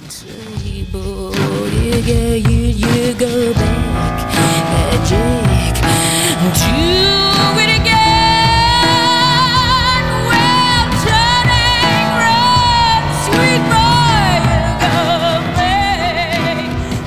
table. You go back, magic, do it again. Well, turning red, sweet boy, you go back,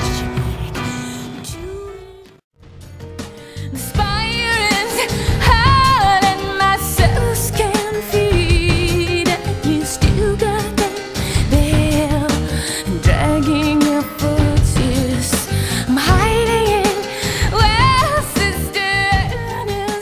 the fire is hot and my cells can feed, and you still got that bell dragging your footsteps. I'm hiding in well, sister,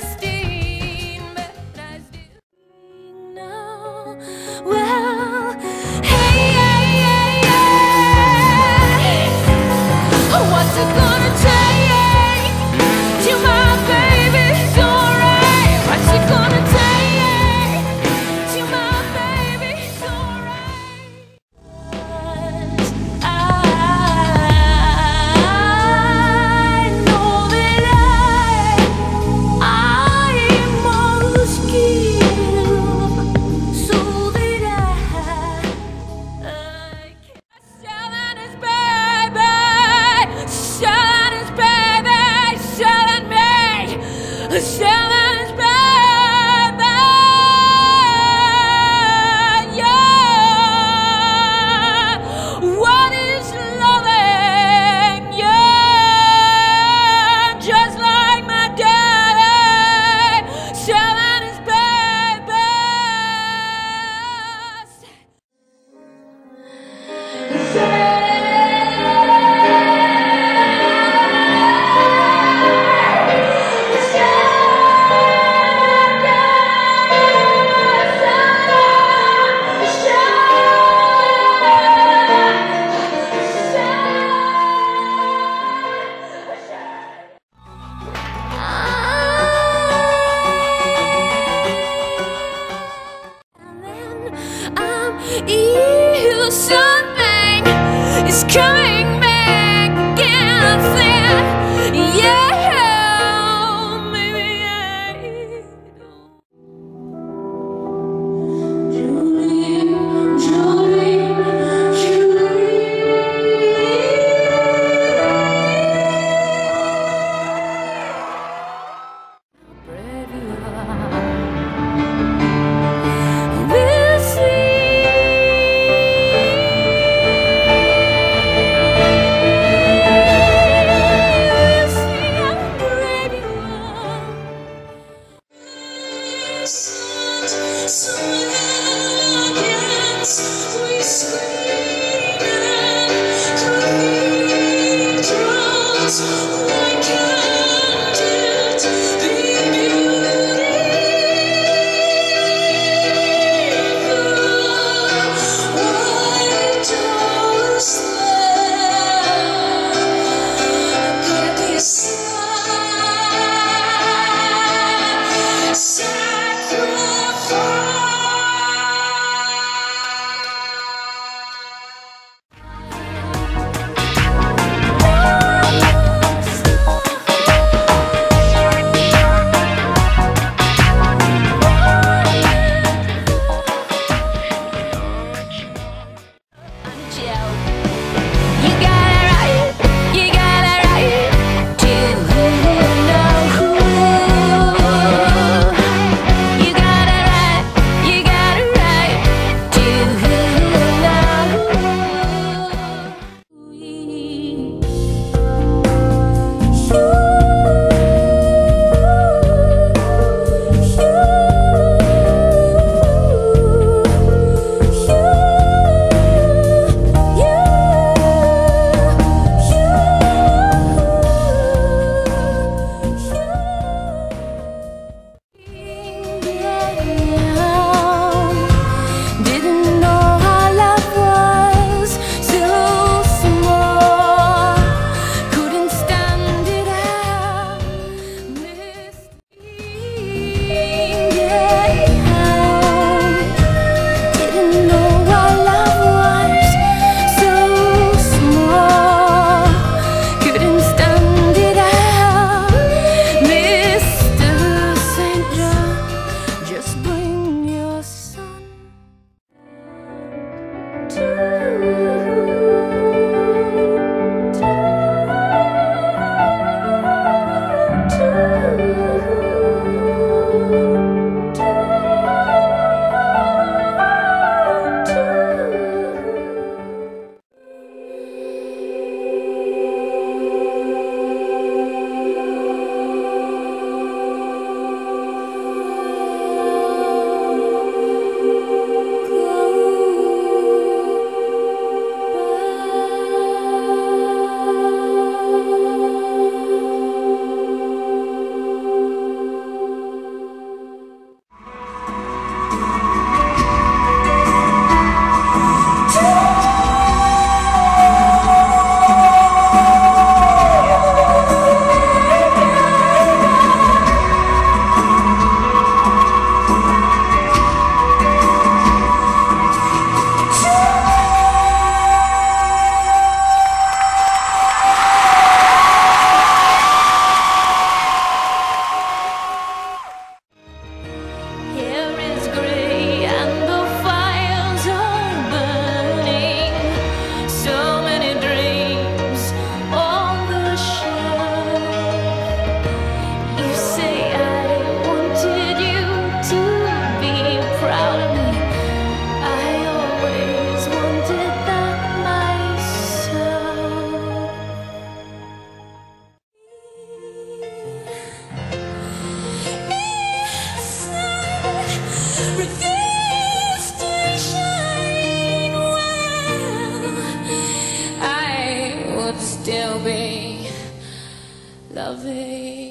still be loving.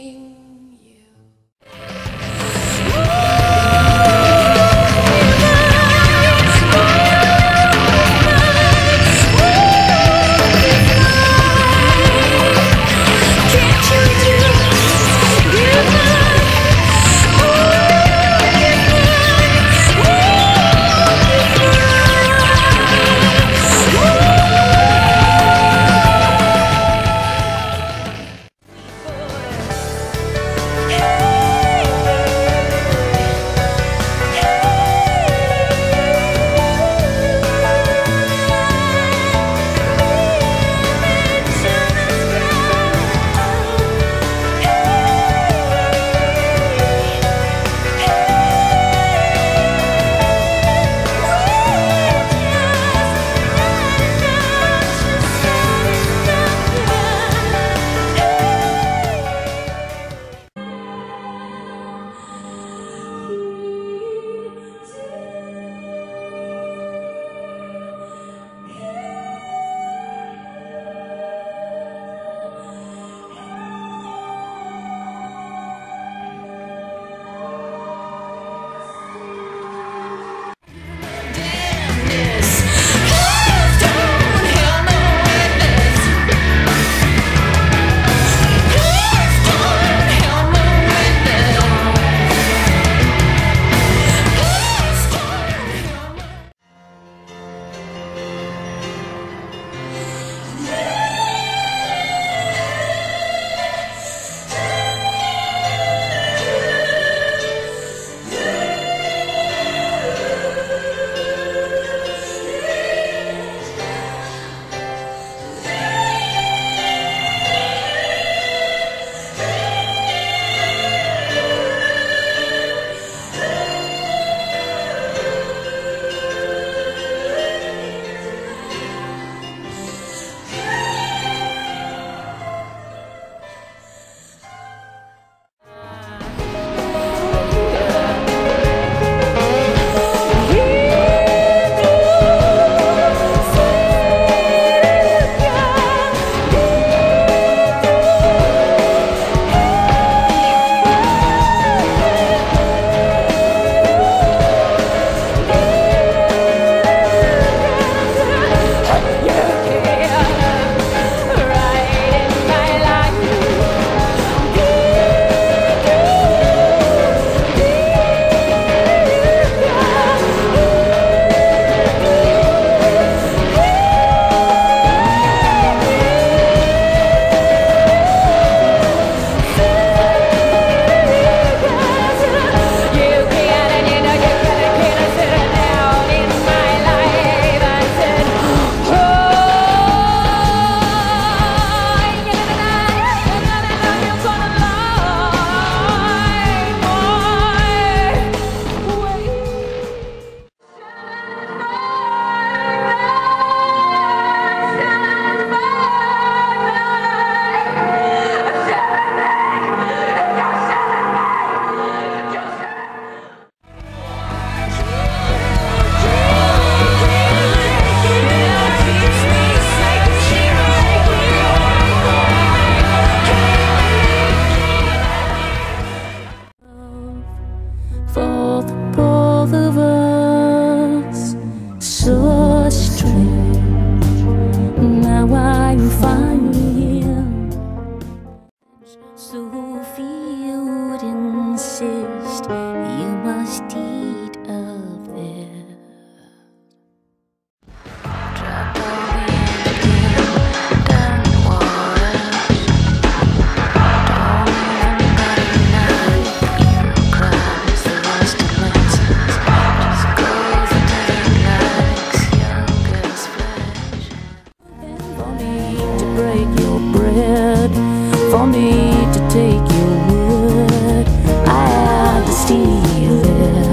for me to take your word. I had to steal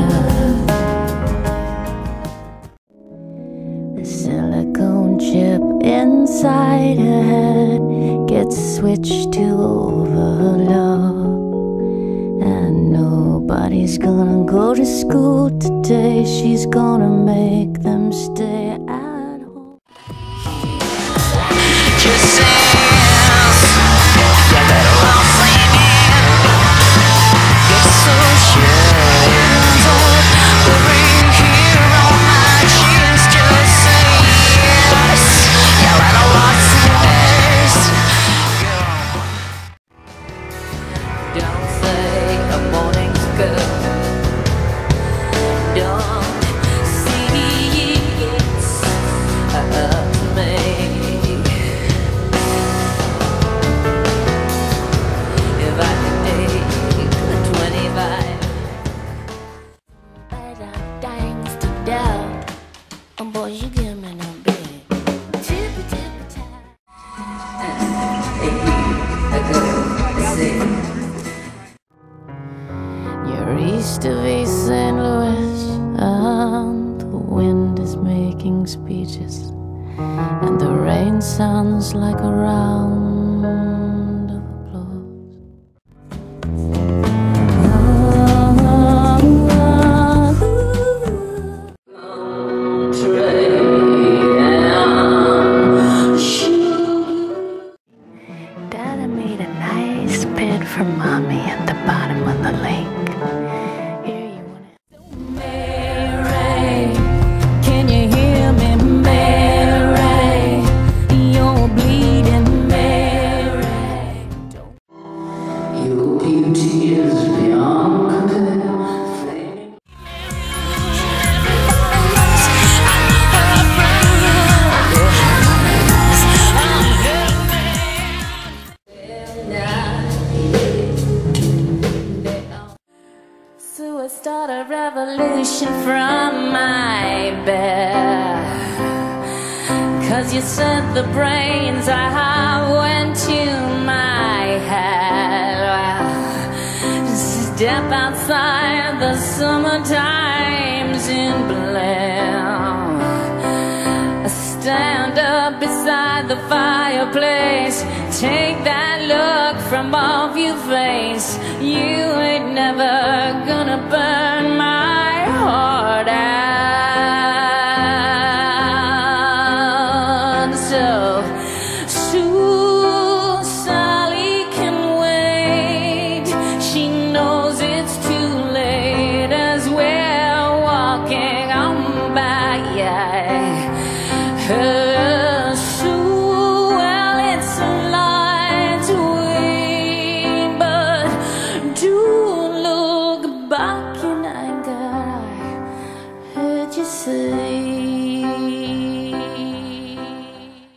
it. The silicone chip inside her head gets switched to overload, and nobody's gonna go to school today. She's gonna make them stay at home. Just say used to be St. Louis, and the wind is making speeches, and the rain sounds like a round of applause. Daddy made a nice bed for Mommy at the bottom of the lake. Here you want it. Mary, can you hear me, Mary? You're bleeding, Mary. Your beauty is beyond compare. So I start a revolution from my bed, 'cause you said the brains I went to my head. Well, step outside the summertime's in bloom. Stand up beside the fireplace, take that look from off your face. You ain't never gonna burn